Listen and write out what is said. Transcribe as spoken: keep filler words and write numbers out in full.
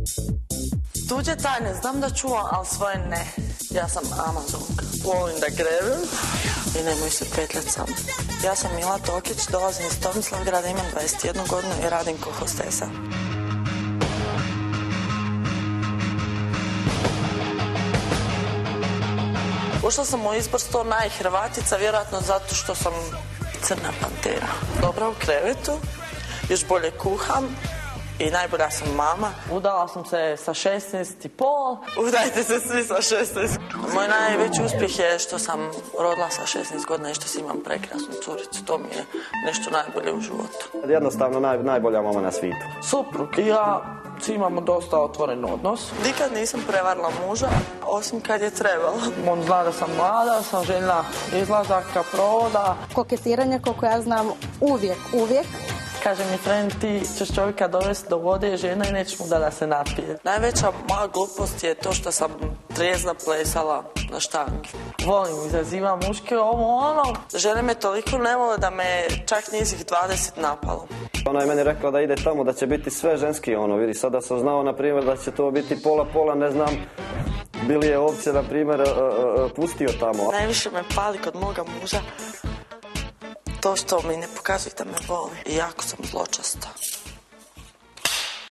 Tuđe tajne znam da čuvam, ali svoje ne. Ja sam Amazonka. Volim da grebem i nemoj se petljati sam. Ja sam Mila Tokić, dolazim iz Tomislavgrada, imam dvadeset jednu godinu i radim ko hostesa. Ušla sam u izbor sto najhrvatica, vjerojatno zato što sam crna pantera. Dobra u krevetu, još bolje kuham i najbolja sam mama. Udala sam se sa šesnaest i pol. Udajte se svi sa šesnaest. Moj najveći uspjeh je što sam rodila sa šesnaest godina i što si imam prekrasnu curicu. To mi je nešto najbolje u životu. Jednostavno naj, najbolja mama na svijetu. Suprug i ja imamo dosta otvoren odnos. Nikad nisam prevarila muža, osim kad je trebalo. On zna da sam mlada, sam željna izlazaka, provoda. Koketiranje, koliko ja znam, uvijek, uvijek. Kaže mi friend, ti ćeš čovjeka dovesti do vode, žena i nećeš mu da da se napije. Najveća moja glupost je to što sam trijezna plesala na štangi. Volim, izazivam muške, ovo ono. Žene me toliko ne vole da me čak njih dvadeset napalo. Ona je meni rekla da ide tamo, da će biti sve ženski, ono, vidi, sada sam znao, na primjer, da će to biti pola-pola, ne znam, bili je ovce, na primjer, uh, uh, pustio tamo. Najviše me pali kod moga muža to što mi ne pokazuje da me voli i jako sam zločasta.